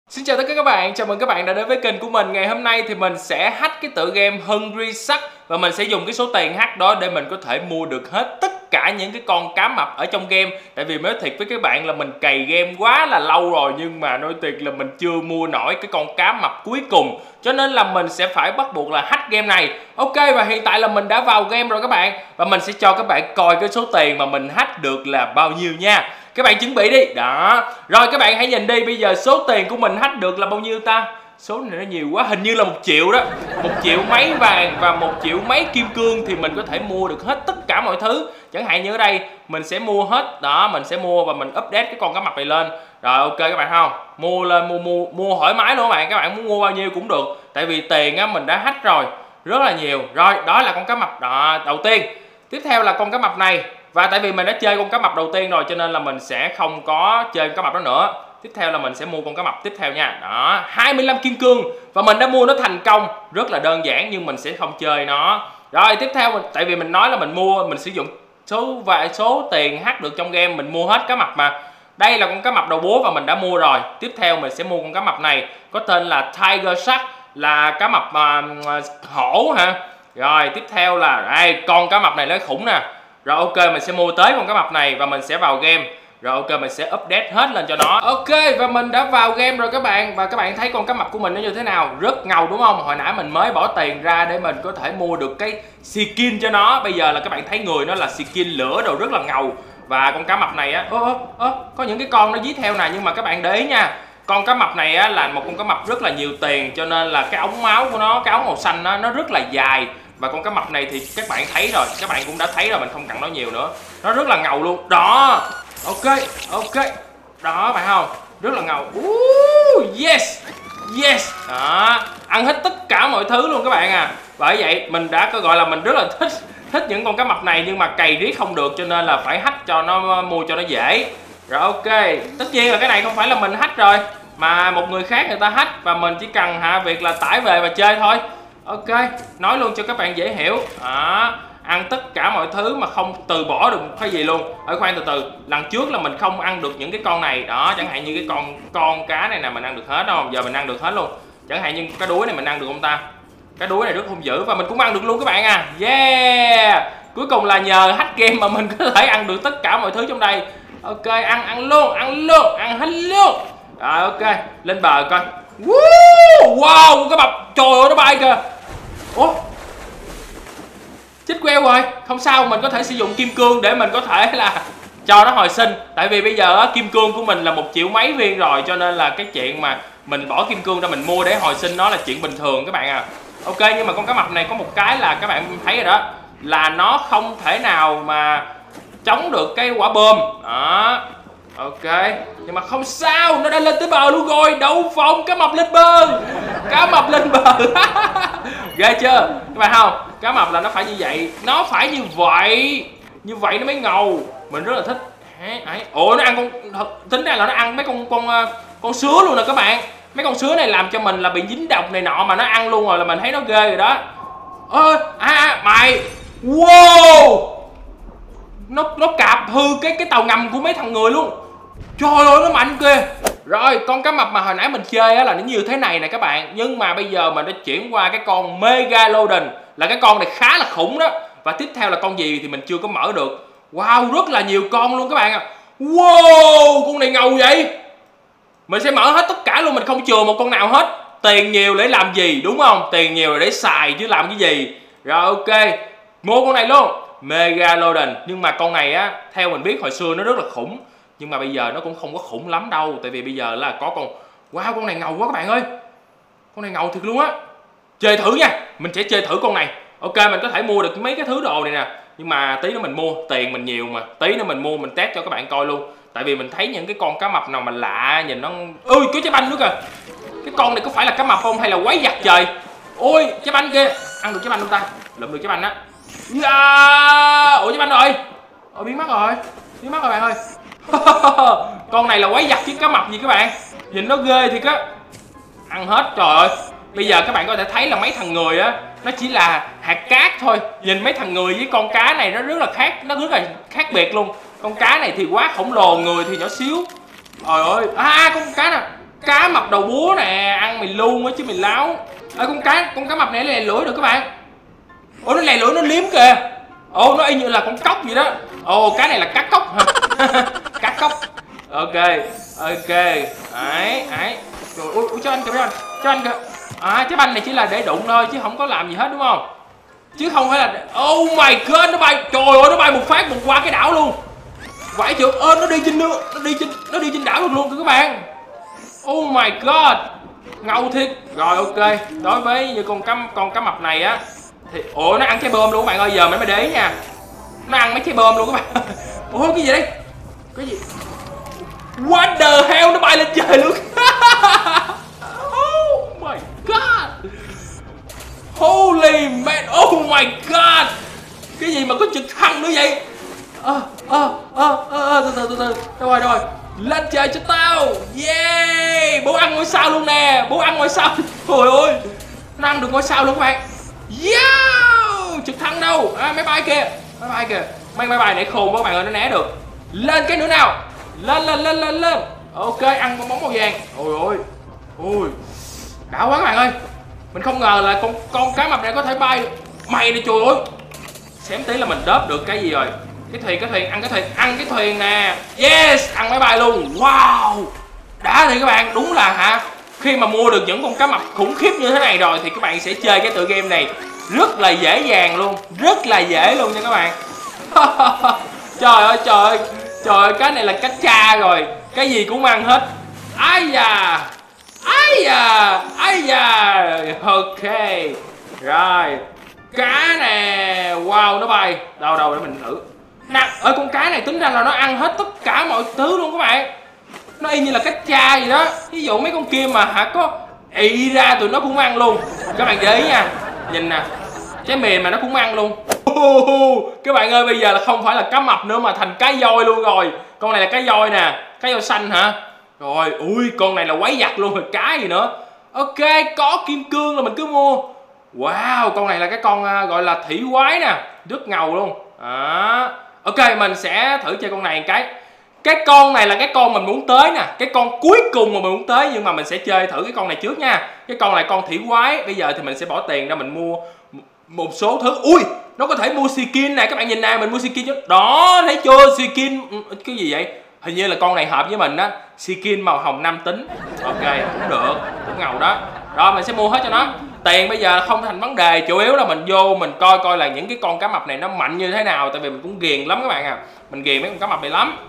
Xin chào tất cả các bạn, chào mừng các bạn đã đến với kênh của mình. Ngày hôm nay thì mình sẽ hack cái tựa game Hungry Shark và mình sẽ dùng cái số tiền hack đó để mình có thể mua được hết tất cả những cái con cá mập ở trong game. Tại vì nói thiệt với các bạn là mình cày game quá là lâu rồi, nhưng mà nói thiệt là mình chưa mua nổi cái con cá mập cuối cùng, cho nên là mình sẽ phải bắt buộc là hack game này. Ok, và hiện tại là mình đã vào game rồi các bạn, và mình sẽ cho các bạn coi cái số tiền mà mình hack được là bao nhiêu nha. Các bạn chuẩn bị đi. Đó. Rồi các bạn hãy nhìn đi, bây giờ số tiền của mình hack được là bao nhiêu ta? Số này nó nhiều quá, hình như là 1 triệu đó. 1 triệu mấy vàng và 1 triệu mấy kim cương thì mình có thể mua được hết tất cả mọi thứ. Chẳng hạn như ở đây mình sẽ mua hết. Đó, mình sẽ mua và mình update cái con cá mập này lên. Rồi ok các bạn không? Mua lên, mua thoải mái luôn các bạn. Các bạn muốn mua bao nhiêu cũng được. Tại vì tiền á mình đã hack rồi, rất là nhiều. Rồi, đó là con cá mập đó đầu tiên. Tiếp theo là con cá mập này. Và tại vì mình đã chơi con cá mập đầu tiên rồi cho nên là mình sẽ không có chơi cá mập đó nữa. Tiếp theo là mình sẽ mua con cá mập tiếp theo nha. Đó, 25 kim cương. Và mình đã mua nó thành công. Rất là đơn giản nhưng mình sẽ không chơi nó. Rồi tiếp theo, tại vì mình nói là mình mua, mình sử dụng số tiền hack được trong game, mình mua hết cá mập mà. Đây là con cá mập đầu búa và mình đã mua rồi. Tiếp theo mình sẽ mua con cá mập này, có tên là Tiger Shark, là cá mập hổ hả. Rồi tiếp theo là đây, con cá mập này nó khủng nè. Rồi ok, mình sẽ mua tới con cá mập này và mình sẽ vào game. Rồi ok, mình sẽ update hết lên cho nó. Ok, và mình đã vào game rồi các bạn. Và các bạn thấy con cá mập của mình nó như thế nào? Rất ngầu đúng không? Hồi nãy mình mới bỏ tiền ra để mình có thể mua được cái skin cho nó. Bây giờ là các bạn thấy người nó là skin lửa đồ, rất là ngầu. Và con cá mập này á, có những cái con nó dí theo nè. Nhưng mà các bạn để ý nha, con cá mập này á là một con cá mập rất là nhiều tiền, cho nên là cái ống máu của nó, cái ống màu xanh á, nó rất là dài. Và con cá mập này thì các bạn thấy rồi, các bạn cũng đã thấy rồi, mình không cần nói nhiều nữa. Nó rất là ngầu luôn. Đó. Ok, ok. Đó phải không? Rất là ngầu. Yes. Yes. Đó. Ăn hết tất cả mọi thứ luôn các bạn à. Bởi vậy mình đã có gọi là mình rất là thích những con cá mập này, nhưng mà cày riết không được cho nên là phải hack cho nó, mua cho nó dễ. Rồi ok. Tất nhiên là cái này không phải là mình hack rồi, mà một người khác người ta hack, và mình chỉ cần việc là tải về và chơi thôi. Ok, nói luôn cho các bạn dễ hiểu. Ăn tất cả mọi thứ mà không từ bỏ được cái gì luôn. Khoan từ từ, lần trước là mình không ăn được những cái con này. Đó, chẳng hạn như cái con cá này nè, mình ăn được hết không? Giờ mình ăn được hết luôn. Chẳng hạn như cái đuối này mình ăn được không ta? Cái đuối này rất hung dữ và mình cũng ăn được luôn các bạn à. Yeah. Cuối cùng là nhờ hack game mà mình có thể ăn được tất cả mọi thứ trong đây. Ok, ăn luôn, ăn hết luôn. Rồi ok, lên bờ coi. Wow, cái mập, trời ơi nó bay kìa. Ủa, chết queo rồi. Không sao, mình có thể sử dụng kim cương để mình có thể là cho nó hồi sinh. Tại vì bây giờ kim cương của mình là 1 triệu mấy viên rồi, cho nên là cái chuyện mà mình bỏ kim cương ra mình mua để hồi sinh nó là chuyện bình thường các bạn à. Ok, nhưng mà con cá mập này có một cái là các bạn thấy rồi đó, là nó không thể nào mà chống được cái quả bom. Đó. Ok, nhưng mà không sao, nó đã lên tới bờ luôn rồi. Đậu phộng, cá mập lên bờ. Cá mập lên bờ. Ghê chưa các bạn không? Cá mập là nó phải như vậy, nó phải như vậy, như vậy nó mới ngầu. Mình rất là thích. Ủa, nó ăn tính ra là nó ăn mấy con sứa luôn nè các bạn. Mấy con sứa này làm cho mình là bị dính độc này nọ, mà nó ăn luôn rồi là mình thấy nó ghê rồi đó. Mày. Wow, nó cạp hư cái tàu ngầm của mấy thằng người luôn. Trời ơi, nó mạnh kìa. Rồi, con cá mập mà hồi nãy mình chơi á là nó như thế này nè các bạn. Nhưng mà bây giờ mình đã chuyển qua cái con Megalodon, là cái con này khá là khủng đó. Và tiếp theo là con gì thì mình chưa có mở được. Wow, rất là nhiều con luôn các bạn ạ. Wow, con này ngầu vậy. Mình sẽ mở hết tất cả luôn, mình không chừa một con nào hết. Tiền nhiều để làm gì đúng không? Tiền nhiều là để xài chứ làm cái gì. Rồi ok, mua con này luôn, Megalodon. Nhưng mà con này á, theo mình biết hồi xưa nó rất là khủng, nhưng mà bây giờ nó cũng không có khủng lắm đâu. Tại vì bây giờ là có con. Wow, con này ngầu quá các bạn ơi. Con này ngầu thiệt luôn á. Chơi thử nha, mình sẽ chơi thử con này. Ok, mình có thể mua được mấy cái thứ đồ này nè, nhưng mà tí nữa mình mua, tiền mình nhiều mà. Tí nữa mình mua, mình test cho các bạn coi luôn. Tại vì mình thấy những cái con cá mập nào mà lạ, nhìn nó. Ôi, có trái banh nữa kìa. Cái con này có phải là cá mập không hay là quái vật trời. Ôi, trái banh kia. Ăn được trái banh không ta? Lượm được trái banh á. Ủa, trái banh rồi. Biến mất rồi. Biến mất rồi bạn ơi. Con này là quái vật chứ cá mập gì các bạn. Nhìn nó ghê thiệt á. Ăn hết, trời ơi. Bây giờ các bạn có thể thấy là mấy thằng người á, nó chỉ là hạt cát thôi. Nhìn mấy thằng người với con cá này nó rất là khác, nó rất là khác biệt luôn. Con cá này thì quá khổng lồ, người thì nhỏ xíu. Trời ơi, con cá nè. Cá mập đầu búa nè, ăn mày luôn á chứ mày láo. Ê, con cá mập này nó lè lưỡi được các bạn. Ồ, nó lè lưỡi nó liếm kìa. Ồ, nó y như là con cóc vậy đó. Ồ, cái này là cá cóc hả? Cá cóc. Ok, ok. Ấy, ấy. Ui, cho anh kìa, cho anh kìa. À, trái banh này chỉ là để đụng thôi chứ không có làm gì hết đúng không? Chứ không phải là... Oh my god, nó bay. Trời ơi, nó bay một phát qua cái đảo luôn. Vãi chưa? Nó đi trên nước, nó đi trên đảo luôn các bạn. Oh my god, ngầu thiệt. Rồi ok, đối với như con cá mập này á thì ủa nó ăn trái bơm luôn các bạn ơi, giờ mới để ý nha. Nó ăn mấy trái bơm luôn các bạn. Ủa cái gì đây? Cái gì? What the hell, nó bay lên trời luôn. Oh my god. Holy man, oh my god. Cái gì mà có trực thăng nữa vậy? Từ từ. Đâu rồi. Lên trời cho tao. Yeah. Bố ăn ngôi sao luôn nè. Bố ăn ngôi sao. Trời ơi. Nó ăn được ngôi sao luôn các bạn. Yeah. Trực thăng đâu? À, máy bay kìa. Mấy máy bay này khôn quá các bạn ơi, nó né được. Lên cái nữa nào. Lên. Ok, ăn con bóng màu vàng. Ôi. Đã quá các bạn ơi. Mình không ngờ là con cá mập này có thể bay được. Mày này trời ơi. Xém tí là mình đớp được cái gì rồi. Cái thuyền, ăn cái thuyền nè. Yes, ăn máy bay luôn. Wow. Đã thì các bạn, đúng là hả, khi mà mua được những con cá mập khủng khiếp như thế này rồi thì các bạn sẽ chơi cái tựa game này rất là dễ dàng luôn, rất là dễ luôn nha các bạn. Trời ơi, cái này là cá cha rồi, cái gì cũng ăn hết. Ai da. Ok. Rồi. Cá nè. Wow, nó bay. Đâu để mình thử. Nè, ở con cá này tính ra là nó ăn hết tất cả mọi thứ luôn các bạn. Nó y như là cá cha gì đó. Ví dụ mấy con kia mà hả có ị ra tụi nó cũng ăn luôn. Các bạn để ý nha. Nhìn nè, trái mềm mà nó cũng ăn luôn. Các bạn ơi, bây giờ là không phải là cá mập nữa mà thành cá voi luôn rồi. Con này là cá voi nè. Cá voi xanh hả? Rồi, ui, con này là quái vật luôn rồi, cá gì nữa. Ok, có kim cương là mình cứ mua. Wow, con này là cái con gọi là thủy quái nè, rất ngầu luôn. Ok, mình sẽ thử chơi con này một cái. Cái con này là cái con mình muốn tới nè, cái con cuối cùng mà mình muốn tới, nhưng mà mình sẽ chơi thử cái con này trước nha. Cái con này con thủy quái. Bây giờ thì mình sẽ bỏ tiền ra mình mua một số thứ. Ui, nó có thể mua skin này, các bạn nhìn nè, mình mua skin chứ. Đó, thấy chưa, skin cái gì vậy? Hình như là con này hợp với mình á, skin màu hồng nam tính. Ok, cũng được, cũng ngầu đó. Rồi mình sẽ mua hết cho nó. Tiền bây giờ không thành vấn đề, chủ yếu là mình vô mình coi là những cái con cá mập này nó mạnh như thế nào. Tại vì mình cũng ghiền lắm các bạn à, mình ghiền mấy con cá mập này lắm.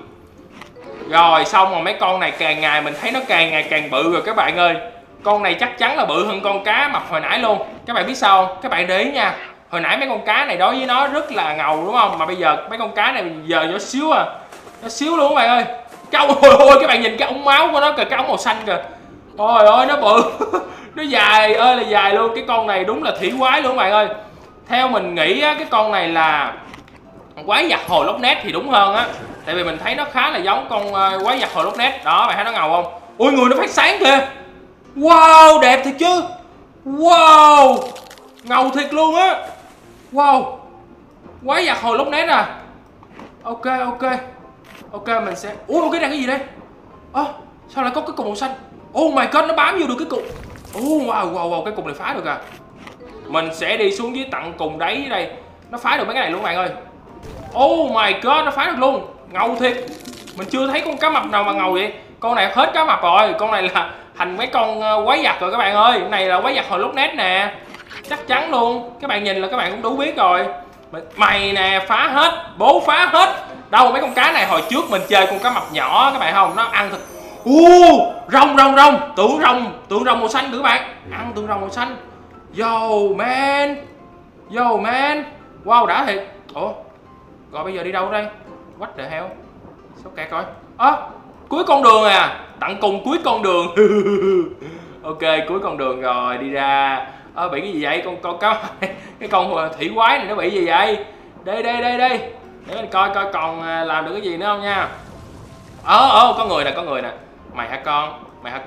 Rồi xong rồi mấy con này càng ngày mình thấy nó càng ngày càng bự rồi các bạn ơi. Con này chắc chắn là bự hơn con cá mập hồi nãy luôn. Các bạn biết sao không? Các bạn để ý nha. Hồi nãy mấy con cá này đối với nó rất là ngầu đúng không? Mà bây giờ mấy con cá này giờ nhỏ xíu à. Nó xíu luôn các bạn ơi. Ôi, các bạn nhìn cái ống máu của nó kìa, cái ống màu xanh kìa. Ôi ơi, nó bự. Nó dài ơi là dài luôn. Cái con này đúng là thủy quái luôn các bạn ơi. Theo mình nghĩ á, cái con này là quái vật hồ Loch Ness thì đúng hơn á. Tại vì mình thấy nó khá là giống con quái vật hồ Loch Ness. Đó, bạn thấy nó ngầu không? Ôi, người nó phát sáng kìa. Wow, đẹp thiệt chứ. Wow, ngầu thiệt luôn á. Wow, quái vật hồ Loch Ness à. Ok. Ok, mình sẽ... Ủa, cái này cái gì đây? Sao lại có cái cục màu xanh? Oh my god, nó bám vô được cái cục. Wow, cái cục này phá được à. Mình sẽ đi xuống dưới tận cùng đáy đây. Nó phá được mấy cái này luôn các bạn ơi. Oh my god, nó phá được luôn. Ngầu thiệt. Mình chưa thấy con cá mập nào mà ngầu vậy. Con này hết cá mập rồi. Con này là thành mấy con quái vật rồi các bạn ơi. Con này là quái vật hồi Loch Ness nè. Chắc chắn luôn. Các bạn nhìn là các bạn cũng đủ biết rồi. Mày nè, phá hết. Bố phá hết. Đâu mấy con cá này hồi trước mình chơi con cá mập nhỏ các bạn không? Nó ăn thật. Rồng. Tượng rồng màu xanh nữa các bạn. Ăn tượng rồng màu xanh. Yo man. Wow, đã thiệt. Ủa, rồi bây giờ đi đâu đây? What the hell? Sao kẹt rồi? Cuối con đường à. Tận cùng cuối con đường. Ok, cuối con đường rồi, đi ra. Bị cái gì vậy? Con cá cái con thủy quái này nó bị gì vậy? Đây. Để mình coi còn làm được cái gì nữa không nha. Có người nè. Mày hả con?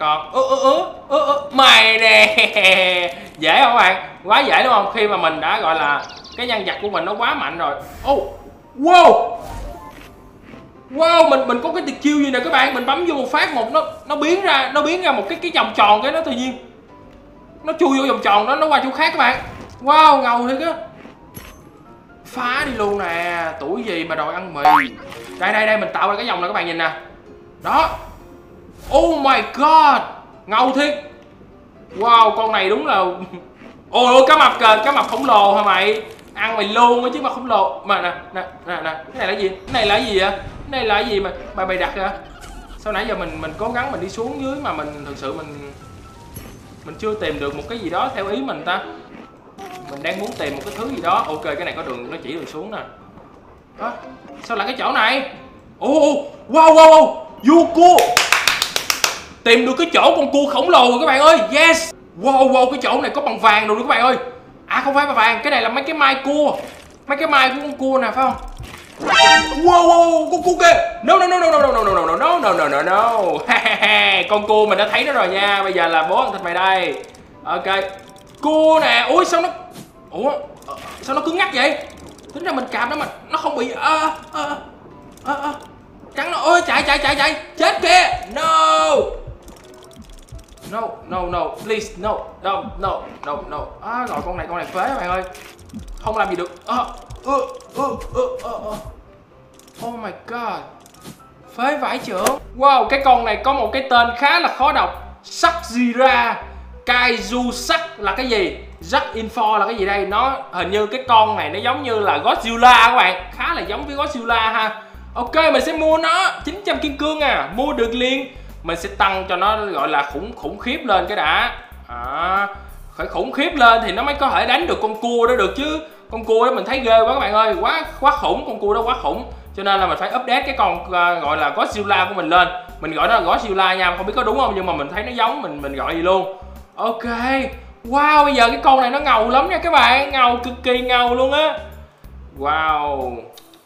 Mày nè. Dễ không các bạn? Quá dễ đúng không? Khi mà mình đã gọi là cái nhân vật của mình nó quá mạnh rồi. Wow, mình có cái tuyệt chiêu gì nè các bạn, mình bấm vô một phát một nó biến ra một cái vòng tròn, cái nó tự nhiên nó chui vô vòng tròn đó, nó qua chỗ khác các bạn. Wow, ngầu thiệt á. Phá đi luôn nè, tuổi gì mà đòi ăn mì. Đây mình tạo ra cái vòng này các bạn nhìn nè. Đó. Oh my god, ngầu thiệt. Wow, con này đúng là ôi cá mập kìa, cá mập khổng lồ hả mày? Ăn mày luôn á chứ mà khổng lồ. Mà nè, cái này là gì? Cái này là gì vậy? Cái này là gì mà mày đặt kìa? Sao nãy giờ mình cố gắng mình đi xuống dưới mà mình thực sự mình chưa tìm được một cái gì đó theo ý mình ta. Mình đang muốn tìm một cái thứ gì đó. Ok, cái này có đường, nó chỉ đường xuống nè. Đó. Sao lại cái chỗ này? Wow, Yuko. Tìm được cái chỗ con cua khổng lồ rồi các bạn ơi. Yes. Wow, cái chỗ này có bằng vàng rồi các bạn ơi. À không phải bằng vàng, cái này là mấy cái mai cua. Mấy cái mai của con cua nè phải không? Wow, con cua kìa. No. Con cua mình đã thấy nó rồi nha. Bây giờ là bố ăn thịt mày đây. Ok. Cua nè. Ui sao nó sao nó cứng ngắc vậy? Tính ra mình cạp nó mà nó không bị cắn nó. Ôi chạy. Chết kìa. No, please, no. Rồi con này phế các bạn ơi. Không làm gì được. Oh my god. Phế vãi trưởng. Wow, cái con này có một cái tên khá là khó đọc. Sakjira Kaiju Sak là cái gì? Jack Info là cái gì đây? Nó hình như cái con này nó giống như là Godzilla các bạn. Khá là giống với Godzilla ha. Ok, mình sẽ mua nó 900 kim cương à. Mua được liền. Mình sẽ tăng cho nó gọi là khủng khiếp lên cái đã. Phải khủng khiếp lên thì nó mới có thể đánh được con cua đó được chứ. Con cua đó mình thấy ghê quá các bạn ơi. Quá khủng, con cua đó quá khủng. Cho nên là mình phải update cái con gọi là Godzilla của mình lên. Mình gọi nó là Godzilla nha, không biết có đúng không nhưng mà mình thấy nó giống, mình gọi gì luôn. Ok. Wow, bây giờ cái con này nó ngầu lắm nha các bạn. Ngầu, cực kỳ ngầu luôn á. Wow.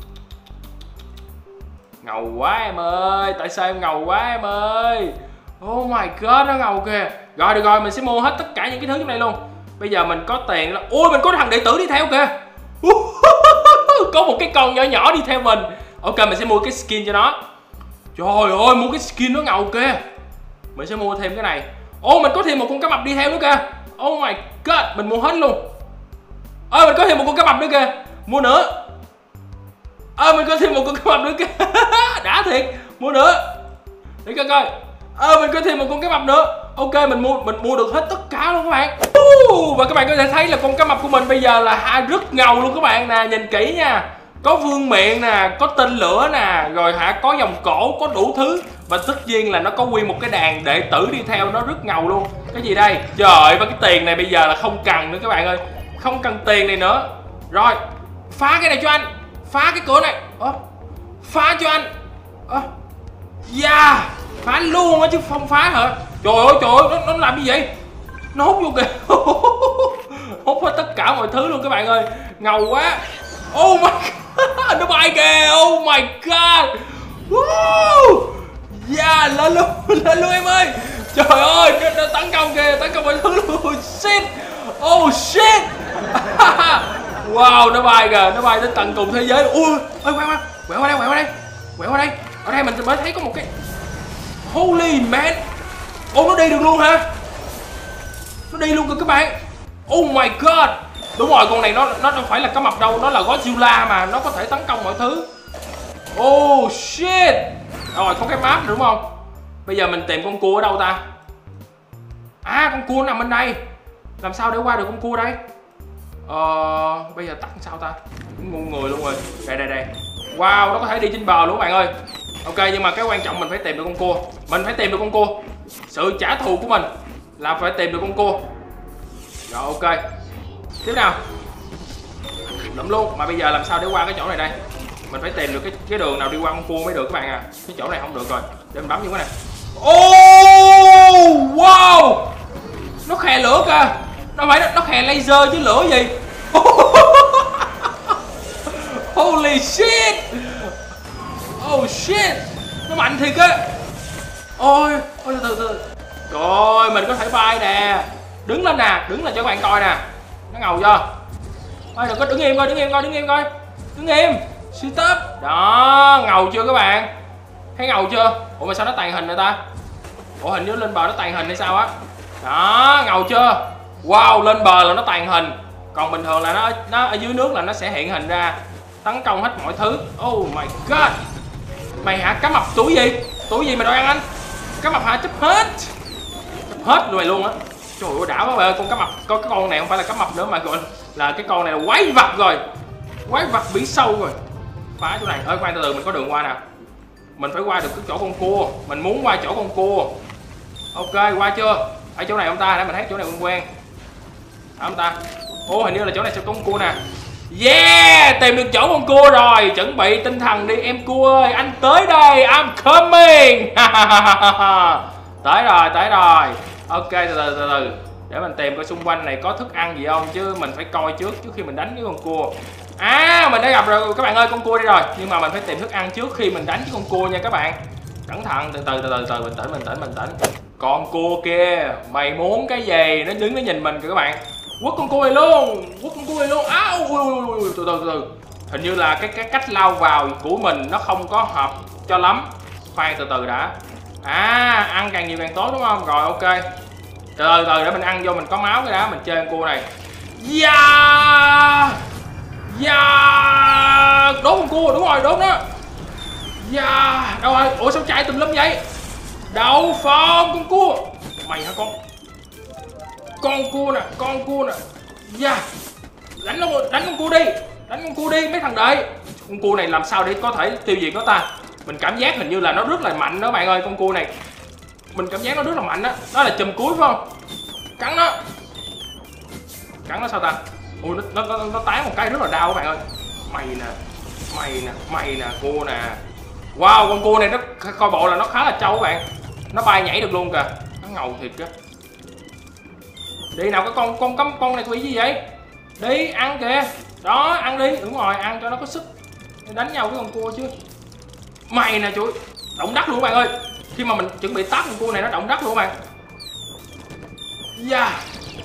Ngầu quá em ơi. Tại sao em ngầu quá em ơi? Oh my god, nó ngầu kìa. Rồi được rồi, mình sẽ mua hết tất cả những cái thứ trong này luôn. Bây giờ mình có tiền là ui, mình có thằng đệ tử đi theo kìa. Có một cái con nhỏ đi theo mình. Ok, mình sẽ mua cái skin cho nó. Trời ơi, mua cái skin nó ngầu kìa. Mình sẽ mua thêm cái này. Mình có thêm một con cá mập đi theo nữa kìa. Oh my god, mình mua hết luôn. Mình có thêm một con cá mập nữa kìa. Mua nữa. Mình có thêm một con cá mập nữa kìa. Đã thiệt. Mua nữa. Để coi. Mình có thêm một con cá mập nữa. Ok, mình mua được hết tất cả luôn các bạn. Và các bạn có thể thấy là con cá mập của mình bây giờ là rất ngầu luôn các bạn nè, nhìn kỹ nha. Có vương miện nè, có tên lửa nè, rồi có vòng cổ, có đủ thứ. Và tất nhiên là nó có nguyên một cái đàn đệ tử đi theo, nó rất ngầu luôn. Cái gì đây? Trời ơi, và cái tiền này bây giờ là không cần nữa các bạn ơi. Không cần tiền này nữa. Rồi, phá cái này cho anh. Phá cái cửa này. Phá cho anh. Yeah, phá luôn á chứ không phá hả? Trời ơi, nó làm gì vậy? Nó hút vô kìa. Hút hết tất cả mọi thứ luôn các bạn ơi. Ngầu quá. Oh my god. Nó bay kìa. Oh my god. Woo. Yeah, lên luôn em ơi. Trời ơi, nó tấn công kìa, tấn công mọi thứ luôn. Shit. Oh shit. Wow, nó bay kìa, nó bay đến tận cùng thế giới. Ui, quẹo qua đây. Ở đây mình mới thấy có một cái holy man. Nó đi được luôn hả? Nó đi luôn kìa các bạn. Oh my god. Đúng rồi, con này nó không phải là cá mập đâu, nó là Godzilla mà, nó có thể tấn công mọi thứ. Oh shit. Rồi, có cái map nữa đúng không? Bây giờ mình tìm con cua ở đâu ta? Con cua nằm bên đây. Làm sao để qua được con cua đây? Bây giờ tắt sao ta? Ngu người luôn rồi. Đây. Wow, nó có thể đi trên bờ luôn các bạn ơi. Ok, nhưng mà cái quan trọng mình phải tìm được con cua. Mình phải tìm được con cua. Sự trả thù của mình là phải tìm được con cua. Rồi ok. Tiếp nào. Lụm luôn. Mà bây giờ làm sao để qua cái chỗ này đây? Mình phải tìm được cái đường nào đi qua con cua mới được các bạn à. Cái chỗ này không được rồi. Để mình bấm vô cái này. Wow. Nó khè lửa kìa. Nó khè laser chứ lửa gì. Holy shit. Oh shit. Nó mạnh thiệt á. Ôi từ. Trời, mình có thể bay nè. Đứng lên cho các bạn coi nè. Nó ngầu chưa? Đừng có đứng im coi. Đứng im. Stop. Đó, ngầu chưa các bạn? Thấy ngầu chưa? Ủa mà sao nó tàn hình rồi ta? Ủa hình như lên bờ nó tàn hình hay sao á? Đó, ngầu chưa? Wow, lên bờ là nó tàn hình. Còn bình thường là nó ở dưới nước là nó sẽ hiện hình ra. Tấn công hết mọi thứ. Oh my god. Mày hả? Cá mập túi gì? Túi gì mày đòi ăn anh? Cá mập hả? Chấp hết. Chấp hết mày luôn á. Trời ơi đã quá bạn ơi, con cá mập, cái con này không phải là cá mập nữa mà gọi là cái con này là quái vật rồi. Quái vật biển sâu rồi. Phá chỗ này. Ơi khoan từ từ mình có đường qua nè. Mình phải qua được cái chỗ con cua. Mình muốn qua chỗ con cua. Ok, qua chưa? Ở chỗ này không ta? Để mình thấy chỗ này quen quen. Ở không ta? Ô hình như là chỗ này sẽ có con cua nè. Yeah, tìm được chỗ con cua rồi. Chuẩn bị tinh thần đi em cua ơi. Anh tới đây, I'm coming. Tới rồi, tới rồi. Ok, từ từ. Để mình tìm coi xung quanh này có thức ăn gì không. Chứ mình phải coi trước khi mình đánh cái con cua. À, mình đã gặp rồi các bạn ơi, con cua đi rồi. Nhưng mà mình phải tìm thức ăn trước khi mình đánh cái con cua nha các bạn. Cẩn thận, từ từ, bình tĩnh. Con cua kia, mày muốn cái gì? Nó đứng nó nhìn mình kìa các bạn. Quất con cua này luôn. Áo, từ. Hình như là cái cách lao vào của mình nó không có hợp cho lắm. Khoan từ từ đã. À, ăn càng nhiều càng tốt đúng không? Rồi ok. Từ từ để mình ăn vô mình có máu cái đã, mình chơi con cua này. Yeah! Đốt con cua, đúng rồi, đốt nó. Yeah! Đâu rồi? Ủa sao chạy tùm lum vậy? Đậu phộng con cua. Mày hả con? Con cua nè. Yeah! Đánh con cua đi mấy thằng đợi. Con cua này làm sao để có thể tiêu diệt nó ta? Mình cảm giác hình như là nó rất là mạnh đó bạn ơi, con cua này. Mình cảm giác nó rất là mạnh đó. Đó là chùm cuối phải không? Cắn nó sao ta? Ui nó tán một cái rất là đau các bạn ơi. Mày nè, cua nè. Wow, con cua này nó coi bộ là nó khá là trâu các bạn. Nó bay nhảy được luôn kìa. Nó ngầu thiệt á. Đi nào cái con này quỷ gì vậy? Đi ăn kìa. Đó, ăn đi. Đúng rồi, ăn cho nó có sức. Đánh nhau với con cua chứ. Mày nè chuối. Động đất luôn các bạn ơi. Khi mà mình chuẩn bị tát con cua này nó động đất luôn các bạn. Yeah.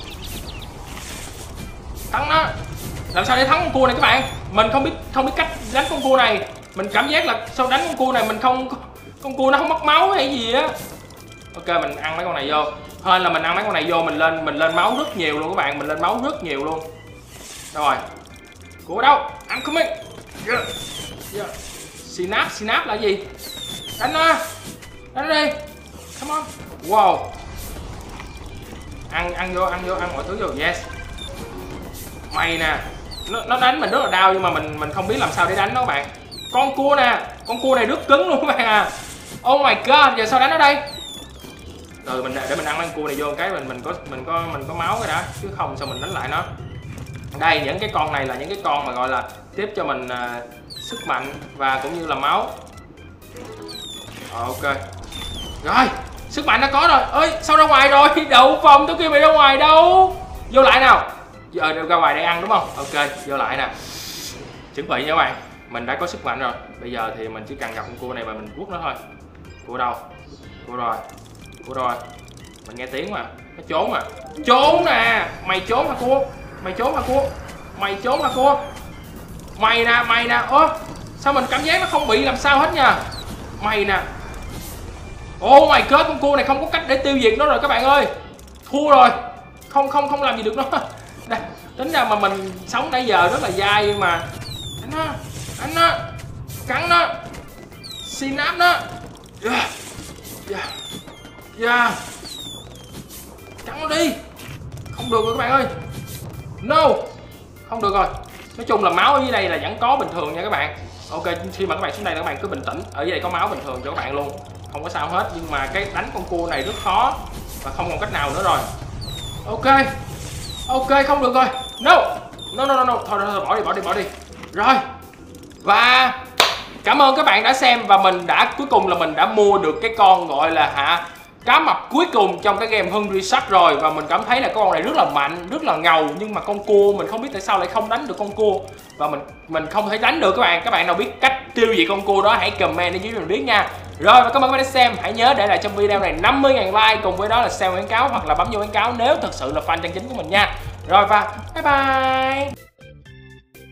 Thắng nó. Làm sao để thắng con cua này các bạn? Mình không biết cách đánh con cua này. Mình cảm giác là sau đánh con cua này mình không, con cua nó không mất máu hay gì á. Ok, mình ăn mấy con này vô. Hơn là mình ăn mấy con này vô mình lên máu rất nhiều luôn các bạn, mình lên máu rất nhiều luôn. Đâu rồi? Cua đâu? I'm coming. Yeah. Synapse là gì? Đánh nó. Đánh nó đi. Come on. Wow. Ăn vô, ăn mọi thứ vô. Yes. Mày nè. Nó đánh mình rất là đau nhưng mà mình không biết làm sao để đánh nó các bạn. Con cua nè, con cua này rất cứng luôn các bạn à. Oh my god, giờ sao đánh nó đây? Rồi để mình ăn con cua này vô cái mình có máu cái đã, chứ không sao mình đánh lại nó. Đây, những cái con này là những cái con mà gọi là tiếp cho mình sức mạnh và cũng như là máu. Ok. Rồi, sức mạnh nó có rồi. Ơi, sao ra ngoài rồi? Đậu phộng tôi kêu mày ra ngoài đâu? Vô lại nào. Giờ ra ngoài đây ăn đúng không? Ok, vô lại nè. Chuẩn bị nha các bạn. Mình đã có sức mạnh rồi. Bây giờ thì mình chỉ cần gặp con cua này và mình quất nó thôi. Cua đâu? Cua rồi. Mình nghe tiếng mà. Nó trốn mà. Trốn nè. Mày trốn hả cua? Mày trốn hả cua? Mày nè. Ơ, sao mình cảm giác nó không bị làm sao hết nha. Mày nè. Oh my god, con cua này không có cách để tiêu diệt nó rồi các bạn ơi. Thua rồi. Không làm gì được nó. Đây, tính ra mà mình sống nãy giờ rất là dai nhưng mà đánh nó, cắn nó, synapse nó. Yeah. Cắn nó đi. Không được rồi các bạn ơi. No. Không được rồi. Nói chung là máu ở dưới đây là vẫn có bình thường nha các bạn. Ok, khi mà các bạn xuống đây các bạn cứ bình tĩnh. Ở dưới đây có máu bình thường cho các bạn luôn. Không có sao hết, nhưng mà cái đánh con cua này rất khó và không còn cách nào nữa rồi. Ok, không được rồi. No. Thôi bỏ đi. Rồi. Và cảm ơn các bạn đã xem và cuối cùng là mình đã mua được cái con gọi là cá mập cuối cùng trong cái game Hungry Shark rồi. Và mình cảm thấy là con này rất là mạnh, rất là ngầu. Nhưng mà con cua mình không biết tại sao lại không đánh được con cua. Và mình không thể đánh được các bạn. Các bạn nào biết cách tiêu diệt con cua đó hãy comment ở dưới mình biết nha. Rồi, và cảm ơn các bạn đã xem. Hãy nhớ để lại trong video này 50.000 like, cùng với đó là share quảng cáo hoặc là bấm vô quảng cáo nếu thật sự là fan chân chính của mình nha. Rồi và bye bye.